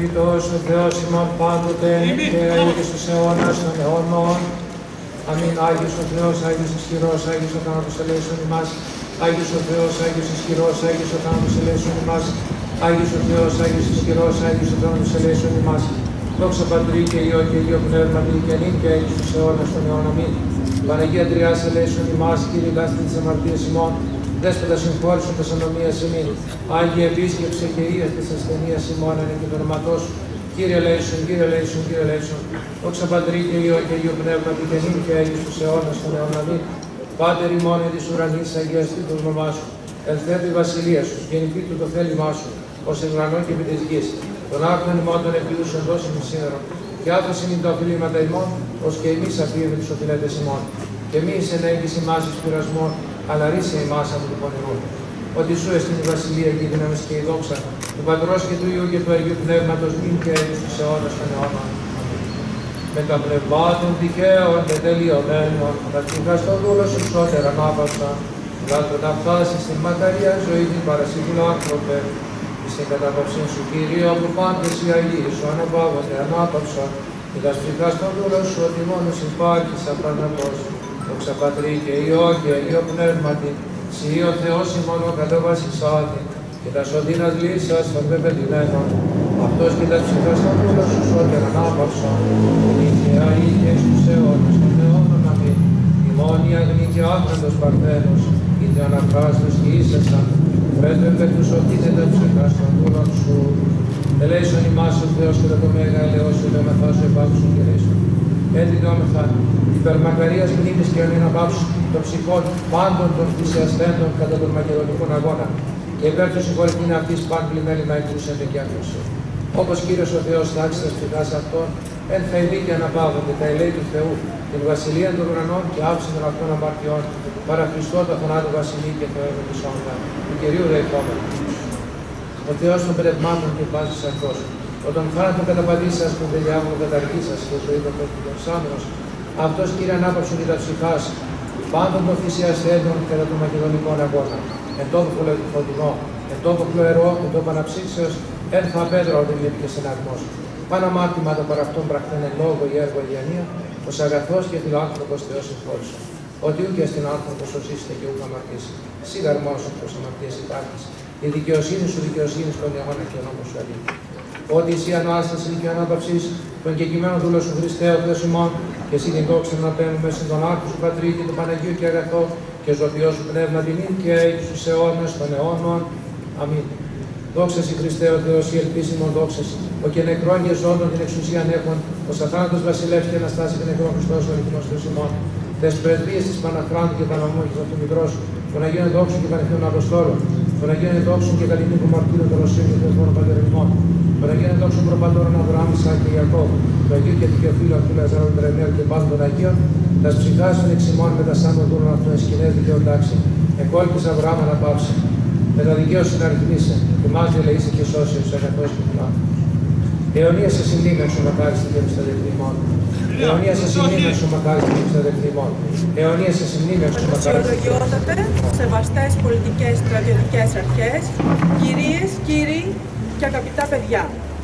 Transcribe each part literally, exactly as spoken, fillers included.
ευλογητός ο Θεός ημών πάντοτε και αίγης τους αιώνας των αιώνων. Αμήν. Άγιος ο Θεός, Άγιος ισχυρός, Άγιος ο θάνατος ελέησον ημάς. Άγιος ο Θεός, Άγιος ισχυρός, Άγιος ο θάνατος ελέησον ημάς. Άγιος ο Θεός, Άγιος ισχυρός, Άγιος ο θάνατος ελέησον ημάς. Δόξα Πατρί και Υιό και Υιό Πνεύματι και νυν και αίγης τους αιώνας των αιώνων. Αμήν. Παναγία Τριάς ελέησον ημάς, Κύριε λάστη της αμαρτίας ημών. Δέσποτα συγχώρησον τας ανομίας ημίν. Άγιε επίσκεψε και ίας της ασθενείας ημών εν και το όνοματός σου. Κύριε ελέησον, Κύριε ελέησον, Κύριε ελέησον. Δόξα Πατρί και Υιό και Υιό Πνεύματι και νυν και αίγης τους αιώνας των αιώνων. Αμήν. Πάτερ ημών εν της ουρανής, αγιαστεί το όνομά σου. Ελθέτω η βασιλεία σου, γεννηθεί του το θέλημά σου, ως εν ουρανό και επί της γης. Τον άκρον ημών των επίδουσων δώσιμων σήμερα. Και άφησε μην τα οφειλήματα ημών, ως και εμείς αφήνουμε τους οφειλέτες ημών. Και μη εις ενέγγις ημάς εις πειρασμόν, αλλά ρίσε ημάς από το πονηρό. Ότι σου εστιν η βασιλεία και η δύναμη και η δόξα, του Πατρός και του Υιού και του Αγίου Πνεύματος, νυν και αίγης τους αιώνας των αιώνων. Με τα πνευμάτων τυχαίων και τελειωμένων, τα ψυχάς των δούλων σου σώτερα ανάπαυσα, λάτω να φτάσεις στην μακαρία ζωή την παρασύγουλα άνθρωπε, στην κατάπαυση σου Κύριε, όπου πάντες οι Αγίοι σου αναπαύονται ανάπαυσα, και τα ψυχάς των δούλων σου ότι μόνος υπάρχεις απραναπώς. Δόξα Πατρί και Υιό και Υιό Πνεύματι, Συ ο Θεός ημών ο καταβασισάτη, και τα σωτήνας λύσας των πεπετημένων, αυτός και τα ψυχάς των δούλων σου σώτερα ανάπαυσα, νύχια ή και εις τους αιώνας των αιώνων. Αμήν. Ημών η αγνή και άχραντος παρθένος, είτε ανακράστος και ίσεσαν, πρέσβευε του σωτήνε τα ψυχάς των δούλων σου. Ελέησον ημάς ο Θεός και το μέγα ελεός σου, ελεομεθά σου επάψου και ελέησον. Έντυνόμεθα υπερμακαρίας μνήμης και αιωνίων απάψου των ψυχών πάντων των θυσιαστέντων κατά των μακεδονικών αγώνα. Και υπέρ του συγχωρητήν αυτής παν πλημέλημα εκούσενται και άκουσε. Όπως Κύριος ο Θεός τάξει τα ψυχάς αυτών, εν θα ειδεί και αναπαύονται τα ελέη του Θεού, την βασιλεία των ουρανών και άψη των αυτών αμαρτιών, παρά Χριστό το θανάτου βασιλεί και το έργο της όντα, του Κυρίου δεηθόμεν. Ο Θεός των πνευμάτων και πάσης αυτός, όταν θάνατο καταπατήσας τον διάβολο καταργήσας και ζωή των προσφυγιωσάμενος, αυτός Κύριε ανάπαυσον και τα ψυχάς, πάντων των θυσιαστέντων κατά των μακεδονικών αγώνα. Εν τόπο φωτεινό, εν τόπο φλοερό, εν τόπο αναψύξεως, εν θα απέδρα ότι βλέπει και στεναγμός. Πάνω αμάρτημα των παραυτών πραχθέν εν λόγω ή έργο διανία, ως αγαθός και φιλάνθρωπος Θεός συγχώρησε. Ότι ούκ στην άνθρωπος ως είστε και ούκ αμαρτήσει. Σίγαρ μόνος προς αμαρτίες υπάρχεις. Η δικαιοσύνη σου δικαιοσύνη στον αιώνα και ο νόμος σου αλήθεια. Ότι εσύ ανάσταση και ανάπαυση των κεκειμένων δούλων σου Χριστέ ο Θεός ημών, και εσύ την δόξα να παίρνουμε στην τον άρκο σου Πατρί και του Παναγίου και αγαθό, και ζωοποιό σου πνεύμα την ύν και αίγης τους αιώνας των αιώνων. Αμήν. Δόξα σοι Χριστέ ο Θεός, η ελπίσιμον δόξα σοι, ο και νεκρόν και ζώντων την εξουσία ανέχον, ως αθάνατος βασιλεύς και αναστάσει και νεκρόν Χριστός ο αληθινός Θεός ημών. Τες πρεσβείες της Παναχράντου και Παναμού και του Μητρός, των Αγίων Δόξων και Πανεθνών Αποστόλων, των Αγίων Δόξων και Καλλινίκου Μαρτύρων των Ρωσίων και Θεών Πατέρων ημών, των Αγίων Δόξων Προπατώρων Αβραάμ, Ισαάκ και Ιακώβ, του Αγίου και Δικαιοφύλου του Λαζάρου Τρεμέου και πάντων των Αγίων, τα ψυχάς των εξημών με τα σάνων δούλων αυτών σκηνές δικαιών τάξη, εκόλπης Αβραάμ αναπαύση, με τα δικαίωση να ρυθμίσει, και μας διελεήσει και σώσει του αγαθός και του άνθρωπο. Αιωνία σε συνήμεν σου μακάριστη και στα δεχτήμων. Αιωνία σε συνήμεν σου μακάριστη και στα δεχτήμων. Αιωνία σε συνήμεν σου μακάριστη. Αξιολογιότατε, σεβαστές πολιτικές στρατιωτικές αρχές, κυρίες, κύριοι και αγαπητά παιδιά.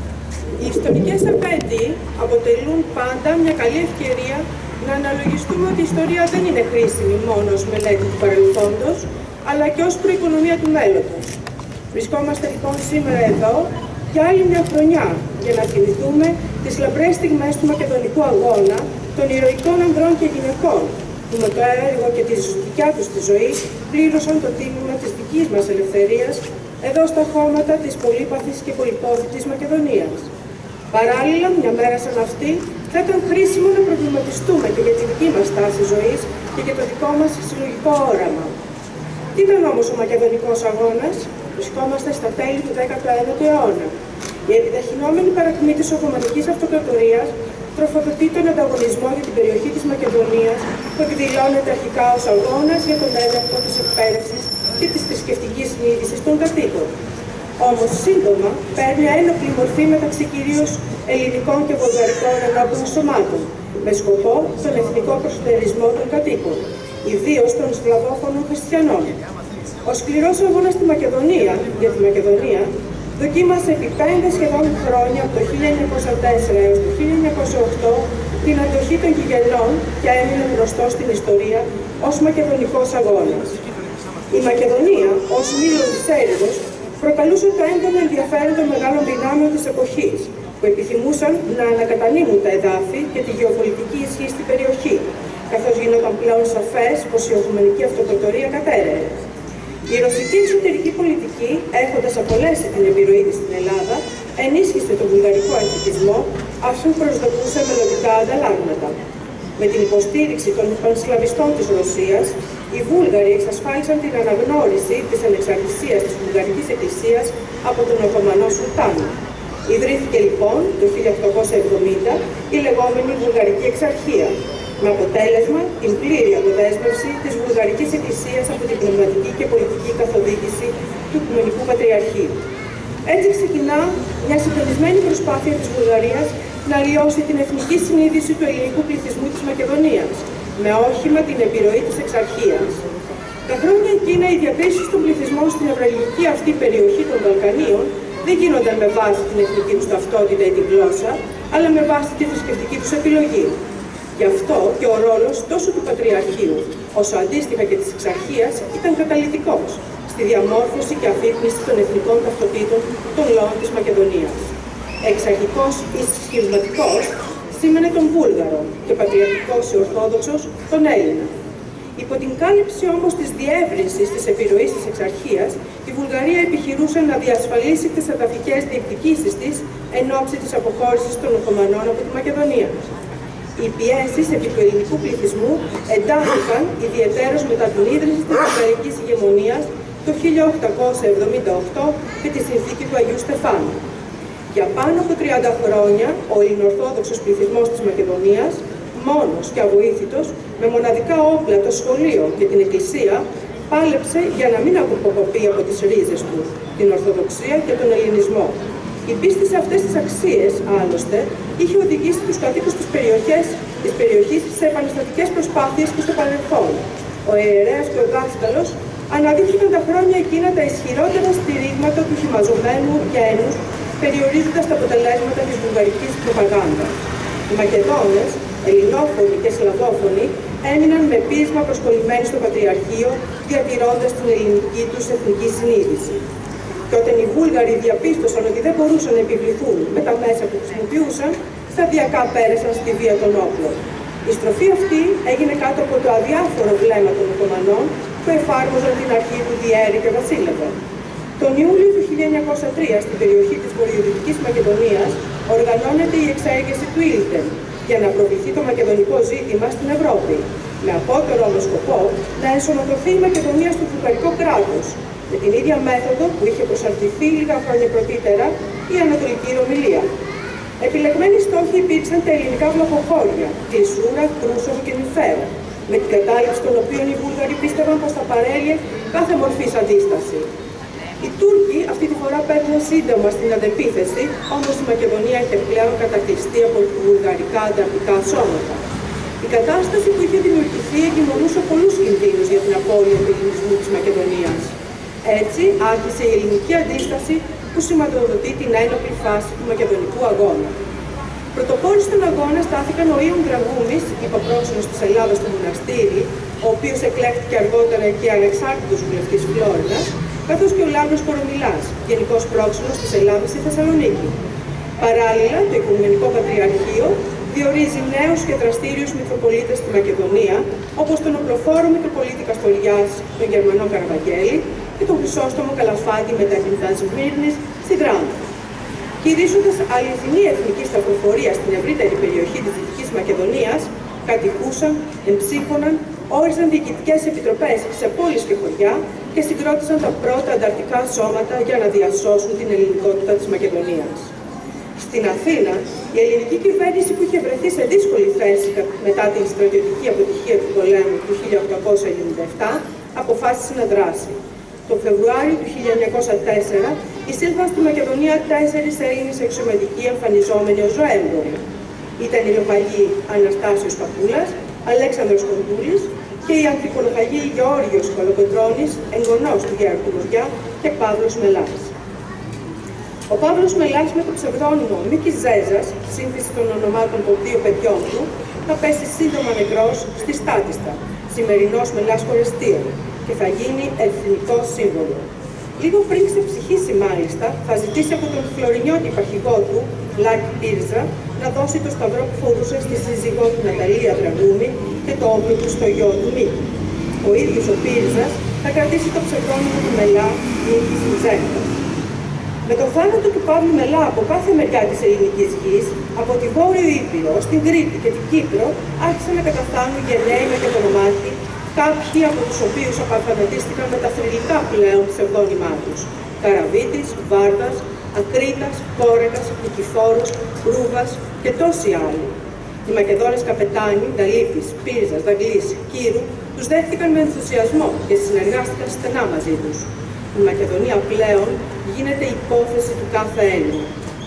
Οι ιστορικές επέτειοι αποτελούν πάντα μια καλή ευκαιρία να αναλογιστούμε ότι η ιστορία δεν είναι χρήσιμη μόνο ως μελέτη του παρελθόντος, αλλά και ως προοικονομία του μέλλοντος. Βρισκόμαστε λοιπόν σήμερα εδώ για άλλη μια χρονιά για να θυμηθούμε τις λαμπρές στιγμές του Μακεδονικού Αγώνα των ηρωικών ανδρών και γυναικών που με το έργο και τη δικιά τους τη ζωή πλήρωσαν το τίμημα της δικής μας ελευθερίας εδώ στα χώματα της πολύπαθης και πολυπόθητης Μακεδονίας. Παράλληλα, μια μέρα σαν αυτή θα ήταν χρήσιμο να προβληματιστούμε και για τη δική μας στάση ζωής και για το δικό μας συλλογικό όραμα. Τι ήταν όμως ο Μακεδονικός Αγώνας? Βρισκόμαστε στα τέλη του δέκατου ένατου αιώνα. Η επιταχυνόμενη παρακμή της Οθωμανικής Αυτοκρατορίας τροφοδοτεί τον ανταγωνισμό για την περιοχή της Μακεδονίας που εκδηλώνεται αρχικά ως αγώνας για τον έλεγχο της εκπαίδευσης και της θρησκευτικής συνείδησης των κατοίκων. Όμως σύντομα παίρνει ένοπλη μορφή μεταξύ κυρίως ελληνικών και βουλγαρικών ενόπλων σωμάτων, με σκοπό τον εθνικό προσωτερισμό των κατοίκων, ιδίως των σλαβόφωνων χριστιανών. Ο σκληρός αγώνας στη Μακεδονία, για τη Μακεδονία δοκίμασε επί πέντε σχεδόν χρόνια, από το χίλια εννιακόσια τέσσερα έως το χίλια εννιακόσια οκτώ, την αντοχή των γηγενών και έμεινε γνωστό στην ιστορία ως Μακεδονικός Αγώνας. Η Μακεδονία, ως μήλος της έρηδος, προκαλούσε το έντονο ενδιαφέρον των μεγάλων δυνάμεων της εποχής, που επιθυμούσαν να ανακατανείμουν τα εδάφη και τη γεωπολιτική ισχύ στην περιοχή, καθώς γινόταν πλέον σαφές πως η Οθωμανική Αυτοκρατορία κατέρεε. Η ρωσική εξωτερική πολιτική, έχοντας απολέσει την επιρροή της στην Ελλάδα, ενίσχυσε τον βουλγαρικό εθνικισμό, αφού προσδοκούσε μελλοντικά ανταλλάγματα. Με την υποστήριξη των πανσλαβιστών της Ρωσίας, οι Βούλγαροι εξασφάλισαν την αναγνώριση της ανεξαρτησίας της Βουλγαρικής Εκκλησίας από τον Οθωμανό Σουλτάνο. Ιδρύθηκε λοιπόν το χίλια οκτακόσια εβδομήντα η λεγόμενη Βουλγαρική Εξαρχία, με αποτέλεσμα την πλήρη αποδέσμευση της Βουλγαρικής Εκκλησίας από την πνευματική και πολιτική καθοδήγηση του Οικουμενικού Πατριαρχείου. Έτσι ξεκινά μια συντονισμένη προσπάθεια της Βουλγαρίας να αλλοιώσει την εθνική συνείδηση του ελληνικού πληθυσμού της Μακεδονίας, με όχημα την επιρροή της Εξαρχίας. Τα χρόνια εκείνα οι διακρίσεις των πληθυσμών στην ευραγική αυτή περιοχή των Βαλκανίων δεν γίνονταν με βάση την εθνική τους ταυτότητα ή την γλώσσα, αλλά με βάση τη θρησκευτική τους επιλογή. Γι' αυτό και ο ρόλος τόσο του Πατριαρχείου, όσο αντίστοιχα και της Εξαρχίας, ήταν καταλυτικός στη διαμόρφωση και αφύπνιση των εθνικών ταυτοτήτων των λαών της Μακεδονίας. Εξαρχικός ή σχηματικός σήμαινε τον Βούλγαρο και πατριαρχικός ή ορθόδοξος τον Έλληνα. Υπό την κάλυψη όμως της διεύρυνσης της επιρροής της Εξαρχίας, η Βουλγαρία επιχειρούσε να διασφαλίσει τις εδαφικές διεκδικήσεις της εν ώψη της αποχώρησης των Οθωμανών από τη Μακεδονία. Οι πιέσεις επί του ελληνικού πληθυσμού εντάθηκαν ιδιαιτέρως μετά την ίδρυση της βουλγαρικής ηγεμονίας το χίλια οκτακόσια εβδομήντα οκτώ με τη συνθήκη του Αγίου Στεφάνου. Για πάνω από τριάντα χρόνια, ο ελληνοορθόδοξος πληθυσμός της Μακεδονίας, μόνος και αβοήθητος, με μοναδικά όπλα το σχολείο και την εκκλησία, πάλεψε για να μην αποκοπεί από τις ρίζες του, την Ορθοδοξία και τον Ελληνισμό. Η πίστη σε αυτές τις αξίες, άλλωστε, είχε οδηγήσει τους κατοίκους της περιοχής, της περιοχής σε επαναστατικές προσπάθειες και στο παρελθόν. Ο ιερέας και ο δάσκαλος αναδείχθηκαν τα χρόνια εκείνα τα ισχυρότερα στηρίγματα του χυμαζωμένου γένους, περιορίζοντας τα αποτελέσματα της βουλγαρικής προπαγάνδας. Οι Μακεδόνες, ελληνόφωνοι και σλαβόφωνοι, έμειναν με πείσμα προσκολλημένοι στο Πατριαρχείο, διατηρώντας την ελληνική τους εθνική συνείδηση. Και όταν οι Βούλγαροι διαπίστωσαν ότι δεν μπορούσαν να επιβληθούν με τα μέσα που χρησιμοποιούσαν, σταδιακά πέρασαν στη βία των όπλων. Η στροφή αυτή έγινε κάτω από το αδιάφορο βλέμμα των Οθωμανών που εφάρμοζαν την αρχή του διέρη και βασίλευε. Τον Ιούλιο του χίλια εννιακόσια τρία, στην περιοχή της βορειοδυτικής Μακεδονίας, οργανώνεται η εξέγερση του Ήλτεν για να προβληθεί το μακεδονικό ζήτημα στην Ευρώπη, με απότερο όμως σκοπό να ενσωματωθεί η Μακεδονία στο βουλγαρικό κράτος, με την ίδια μέθοδο που είχε προσαρτηθεί λίγα χρόνια πρωτήτερα η Ανατολική Ρωμυλία. Επιλεγμένοι στόχοι υπήρξαν τα ελληνικά βλαχοχώρια, τη Σούρα, Κρούσοβο και Νυφαίο, με την κατάληψη των οποίων οι Βούλγαροι πίστευαν πως θα παρέλειε κάθε μορφής αντίσταση. Οι Τούρκοι αυτή τη φορά παίρνουν σύντομα στην αντεπίθεση, όμως η Μακεδονία είχε πλέον κατακτηριστεί από βουλγαρικά ανταρτικά σώματα. Η κατάσταση που είχε δημιουργηθεί εγκυμονούσε πολλούς κινδύνους για την απώλεια του ελληνισμού της Μακεδονίας. Έτσι άρχισε η ελληνική αντίσταση που σηματοδοτεί την ένοπλη φάση του Μακεδονικού αγώνα. Πρωτοπόροι στον αγώνα στάθηκαν ο Ιων Δραγούμης, υποπρόξενος της Ελλάδας στο μοναστήρι, ο οποίος εκλέχθηκε αργότερα και ανεξάρτητος βουλευτής Φλόρινας, καθώς και ο Λάμπρος Κορομιλάς, γενικός πρόξενος της Ελλάδας στη Θεσσαλονίκη. Παράλληλα, το Οικουμενικό Πατριαρχείο διορίζει νέους και δραστήριους μητροπολίτες στη Μακεδονία, όπως τον οπλοφόρο Μητροπολίτη Καστοριάς, τον Γερμανό Καραβαγγέλη και τον Χρυσόστομο Καλαφάτη μετά την Σμύρνης στη Δράντα. Κηρύσσοντας αληθινή εθνική σταυροφορία στην ευρύτερη περιοχή της Δυτικής Μακεδονίας, κατοικούσαν, εμψύχωναν, όριζαν διοικητικές επιτροπές σε πόλεις και χωριά και συγκρότησαν τα πρώτα ανταρτικά σώματα για να διασώσουν την ελληνικότητα της Μακεδονίας. Στην Αθήνα, η ελληνική κυβέρνηση που είχε βρεθεί σε δύσκολη θέση μετά την στρατιωτική αποτυχία του πολέμου του χίλια οκτακόσια ενενήντα επτά, αποφάσισε να δράσει. Το Φεβρουάριο του χίλια εννιακόσια τέσσερα εισήλθαν στη Μακεδονία τέσσερις Έλληνες αξιωματικοί εμφανιζόμενοι ως ζωέμποροι. Ήταν η λογαγή Αναστάσιος Παπούλας, Αλέξανδρος Κοντούλης και η ανθιπολογαγή Γεώργιος Κολοκοντρώνης, εγγονός του Γέρου του Μοριά και Παύλος Μελάς. Ο Παύλος Μελάς με το ψευδόνυμο Μίκης Ζέζας, σύνθεση των ονομάτων των δύο παιδιών του, θα πέσει σύντομα νεκρός στη Στάτιστα, σημερινός Μελάς Χορεστίων, και θα γίνει εθνικό σύμβολο. Λίγο πριν ξεψυχήσει μάλιστα, θα ζητήσει από τον Φλωρινιώτη υπαρχηγό του, Λάκη Πίρζα, να δώσει το σταυρό που φορούσε στη σύζυγό του Ναταλία Δραγούμη και το όπλο του στο γιο του Μίκη. Ο ίδιος ο Πίρζας θα κρατήσει το ψευδόνυμο του Μελά, Μίκης Ζέζας. Με τον θάνατο του Παύλου Μελά από κάθε μεριά της ελληνικής γης, από τη Βόρειο Ήπειρο στην Κρήτη και την Κύπρο, άρχισαν να καταφθάνουν γενναίοι με κατονομάχη, κάποιοι από τους οποίους απαρθανατίστηκαν με τα θρυλικά πλέον ψευδόνυμά τους: Καραβίτης, Βάρδας, Ακρίτας, Κόρεκας, Νικηφόρος, Ρούβας και τόσοι άλλοι. Οι Μακεδόνες καπετάνοι, Νταλίπης, Πίρζας, Δαγλής, Κύρου, τους δέχτηκαν με ενθουσιασμό και συνεργάστηκαν στενά μαζί τους. Η Μακεδονία πλέον γίνεται υπόθεση του κάθε Έλληνα.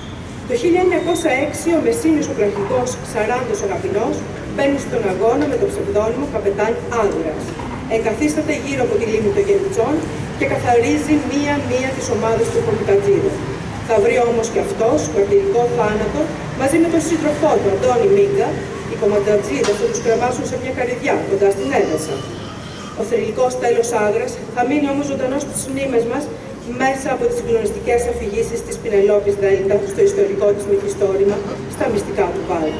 Το χίλια εννιακόσια έξι ο Μεσίνιος ο Πλαρχικός Σαράντος Αγαπηνός μπαίνει στον αγώνα με το ψευδόνυμο Καπετάν Άνδρας. Εγκαθίσταται γύρω από τη λίμνη των Γενιτσών και καθαρίζει μία-μία τις ομάδες του Κομιτατζίδων. Θα βρει όμως και αυτός μαρτυρικό θάνατο μαζί με τον σύντροφό του Αντώνη Μίγκα. Οι Κομιτατζίδες θα τους κρεμάσουν σε μια καρυδιά κοντά στην Έδεσα. Ο θρυλικός τέλος Άγρας θα μείνει όμως ζωντανός στις μνήμες μας μέσα από τις συγκλονιστικές αφηγήσεις της Πινελόπης Δέλτα στο ιστορικό της μυθιστόρημα «Στα μυστικά του Πάλου».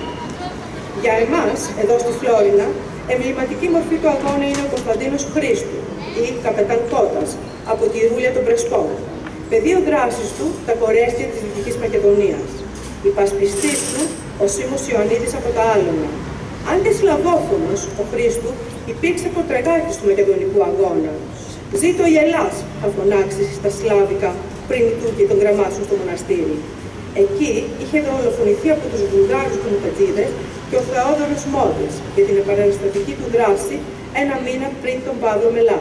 Για εμάς, εδώ στη Φλόρινα, εμβληματική μορφή του αγώνα είναι ο Κωνσταντίνος Χρήστου ή Καπετάν Κώτας από τη Ρούλια των Πρεσπών. Πεδίο δράσης του, τα κορέστια της Δυτικής Μακεδονίας. Υπασπιστής του, ο Σίμος Ιωαννίδης από τα Άλωνα. Αν και σλαβόφωνος, ο Χρήστου υπήρξε προτρεγάτης του μακεδονικού αγώνα. «Ζήτω η Ελλάς», θα φωνάξει στα σλάβικα πριν οι Τούρκοι τον γραμμάσουν στο μοναστήρι. Εκεί είχε δολοφονηθεί από τους Βουλγάρους Κομιτατζίδες και ο Θεόδωρος Μόδης για την επαναστατική του δράση ένα μήνα πριν τον Παύλο Μελά.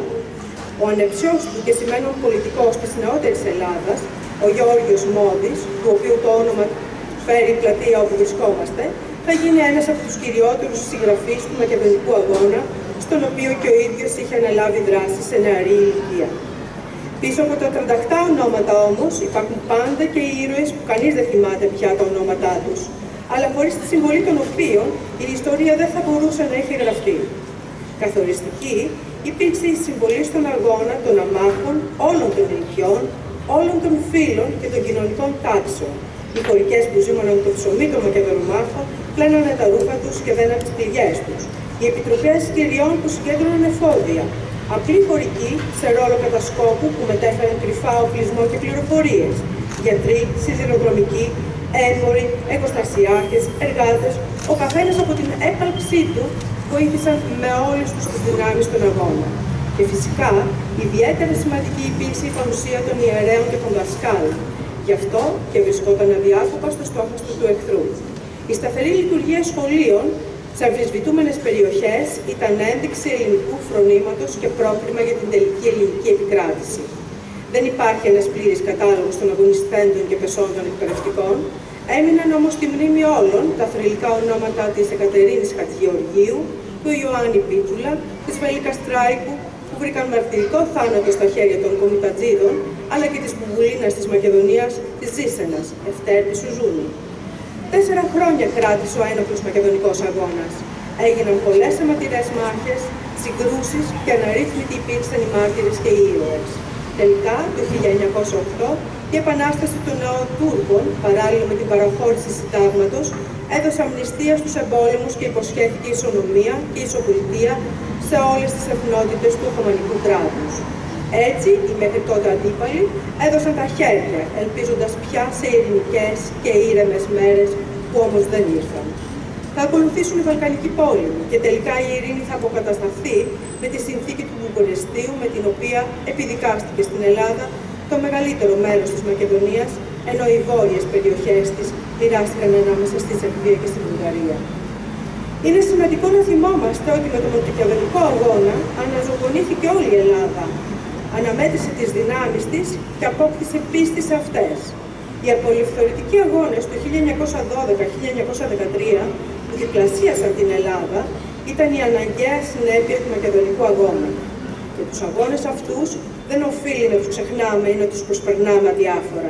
Ο ανεψιός του και σημαίνον πολιτικός της νεότερης Ελλάδας, ο Γεώργιος Μόδης, του οποίου το όνομα φέρει η πλατεία όπου βρισκόμαστε, θα γίνει ένας από τους κυριότερους συγγραφείς του μακεδονικού αγώνα, στον οποίο και ο ίδιος είχε αναλάβει δράση σε νεαρή ηλικία. Πίσω από τα τριάντα οκτώ ονόματα όμως υπάρχουν πάντα και οι ήρωες που κανείς δεν θυμάται πια τα ονόματά τους, αλλά χωρίς τη συμβολή των οποίων η ιστορία δεν θα μπορούσε να έχει γραφτεί. Καθοριστική υπήρξε η συμβολή στον αγώνα των αμάχων όλων των ηλικιών, όλων των φύλων και των κοινωνικών τάξεων. Οι χωρικές που ζήμωναν το ψωμί των Μακεδονομάχων πλένανε τα ρούχα τους και δέναν τις πληγές τους. Οι επιτροπές κυριών που συγκέντρωναν εφόδια. Απλοί χωρικοί σε ρόλο κατασκόπου που μετέφεραν κρυφά οπλισμό και πληροφορίες. Γιατροί, σιδηροδρομικοί, έμποροι, εργοστασιάρχες, εργάτες, ο καθένας από την έπαλξή του βοήθησαν με όλες τους τις δυνάμεις στον αγώνα. Και φυσικά, ιδιαίτερα σημαντική υπήρξε η παρουσία των ιερέων και των δασκάλων. Γι' αυτό και βρισκόταν αδιάκοπα στο στόχαστρο του εχθρού. Η σταθερή λειτουργία σχολείων σε αμφισβητούμενες περιοχές ήταν ένδειξη ελληνικού φρονήματος και πρόκριμα για την τελική ελληνική επικράτηση. Δεν υπάρχει ένας πλήρης κατάλογος των αγωνιστέντων και πεσόντων εκπαιδευτικών, έμειναν όμως στη μνήμη όλων τα θρυλικά ονόματα της Εκατερίνης Χατζηγεωργίου, του Ιωάννη Πίτσουλα, της Βελίκα Στράικου, που βρήκαν μαρτυρικό θάνατο στα χέρια των Κομιτατζίδων, αλλά και της Μπουμπουλίνας της Μακεδονίας, της Ζήσενας, Ευτέρπη Σουζούνη. Τέσσερα χρόνια κράτησε ο ένοπλος μακεδονικός αγώνας. Έγιναν πολλές αιματηρές μάχες, συγκρούσεις και αναρρύθμιτοι υπήρξαν οι μάρτυρες και οι ήρωες. Τελικά, το χίλια εννιακόσια οκτώ, η επανάσταση των Νεοτούρκων, παράλληλα με την παραχώρηση συντάγματος, έδωσε αμνηστία στους εμπόλεμους και υποσχέθηκε ισονομία και ισοπολιτεία σε όλες τις εθνότητες του Οθωμανικού κράτους. Έτσι, οι μέχρι τότε αντίπαλοι έδωσαν τα χέρια, ελπίζοντας πια σε ειρηνικές και ήρεμες μέρες που όμως δεν ήρθαν. Θα ακολουθήσουν οι Βαλκανικοί πόλεμοι και τελικά η ειρήνη θα αποκατασταθεί με τη συνθήκη του Βουκουρεστίου, με την οποία επιδικάστηκε στην Ελλάδα το μεγαλύτερο μέρος της Μακεδονίας, ενώ οι βόρειες περιοχές της μοιράστηκαν ανάμεσα στη Σερβία και στη Βουλγαρία. Είναι σημαντικό να θυμόμαστε ότι με τον Μακεδονικό αγώνα αναζωογονήθηκε όλη η Ελλάδα. Αναμέτρησε τις δυνάμεις της και απόκτησε πίστη σε αυτές. Οι απολευθερωτικοί αγώνες του χίλια εννιακόσια δώδεκα χίλια εννιακόσια δεκατρία που διπλασίασαν την Ελλάδα ήταν η αναγκαία συνέπεια του Μακεδονικού αγώνα. Και τους αγώνες αυτούς δεν οφείλει να τους ξεχνάμε ή να τους προσπερνάμε αδιάφορα.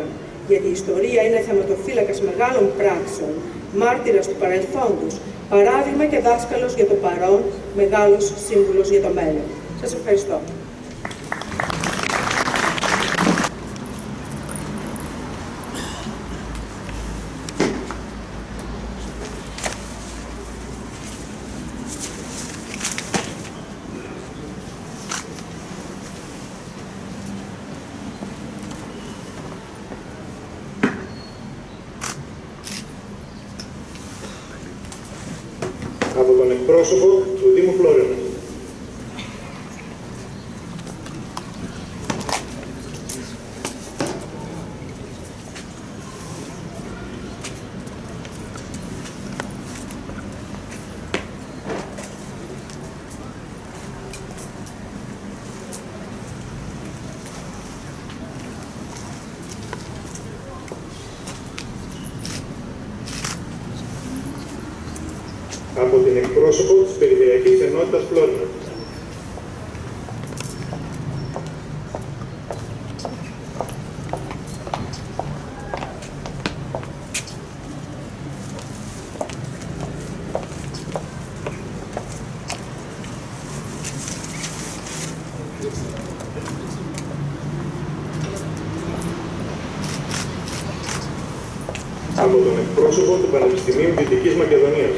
γιατί η ιστορία είναι θεματοφύλακας μεγάλων πράξεων, μάρτυρας του παρελθόντος, παράδειγμα και δάσκαλος για το παρόν, μεγάλος σύμβουλος για το μέλλον. Σας ευχαριστώ. Από τον εκπρόσωπο του Δήμου Φλόρινας. Από την εκπρόσωπο της Περιφερειακής Ενότητας Φλόρινας. Από τον εκπρόσωπο του Πανεπιστημίου Δυτικής Μακεδονίας.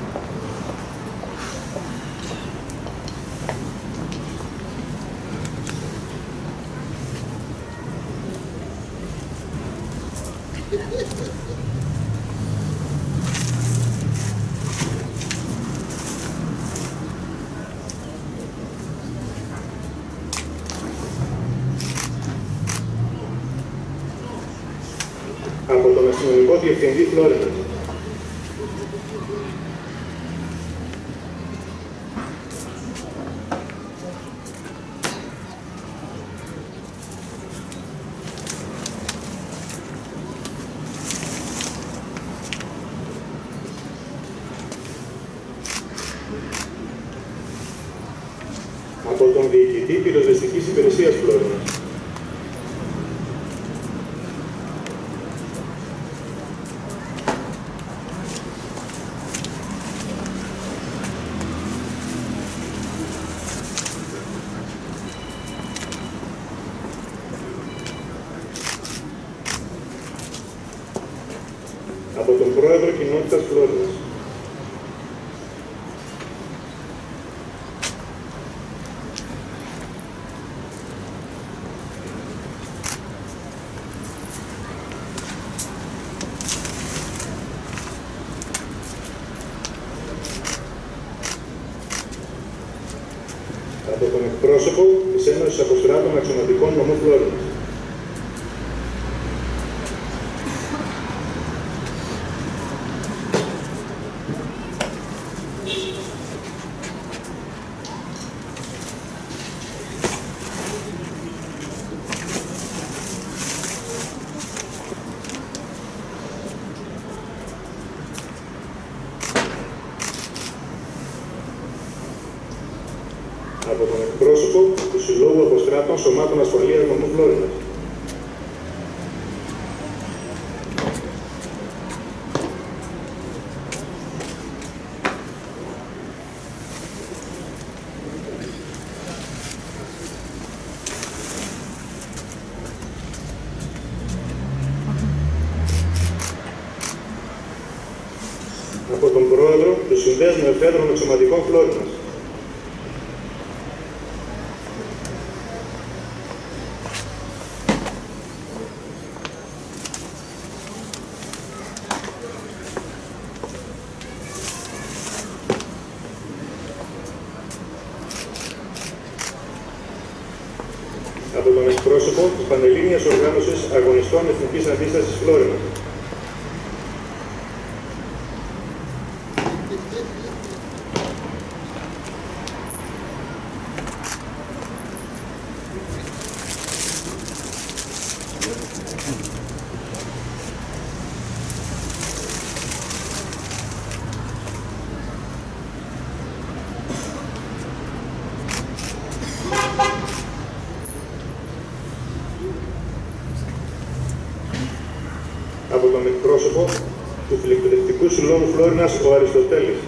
Από τον Αστυνομικό Διευθυντή Φλόρινας. Από τον Διοικητή Πυροσβεστικής Υπηρεσίας Φλόρινας. Από τον Πρόεδρο Κοινότητας Φλόρινας. Από τον εκπρόσωπο της Ένωσης Αποστράτων Αξιωματικών Νομού Φλόρινας. Από τον εκπρόσωπο του Συλλόγου Αποστράτων Σωμάτων Ασφαλείας Νομού Φλόρινας. Από τον Πρόεδρο του Συνδέσμου Εφέδρων Αξιωματικών Φλόρινας. Από τον εκπρόσωπο της Πανελλήνιας Οργάνωσης Αγωνιστών Εθνικής Αντίστασης Φλόρινας. Συλλόγου Φλόρινας ο Αριστοτέλης.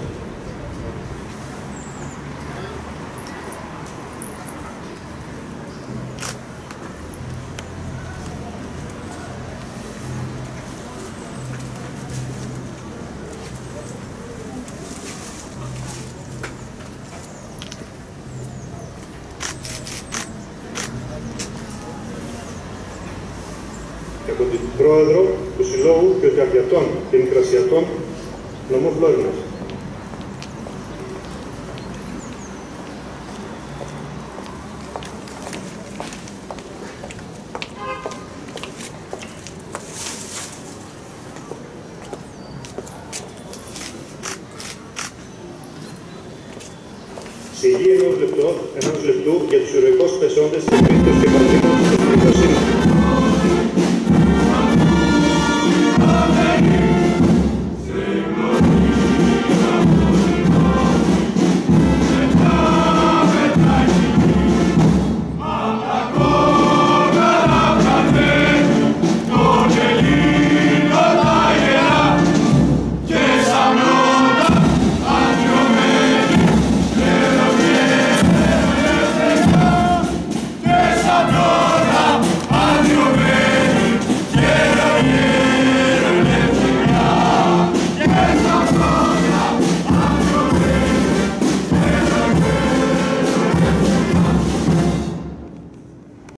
Από την Πρόεδρο του Συλλόγου Πυρκαγιατών και Μικρασιατών νομού Φλόρινας. Σιγή ενός λεπτού, ενός λεπτού για τους ηρωικούς πεσόντες της Κρίστος και Πατρίδος της δικαιοσύνης.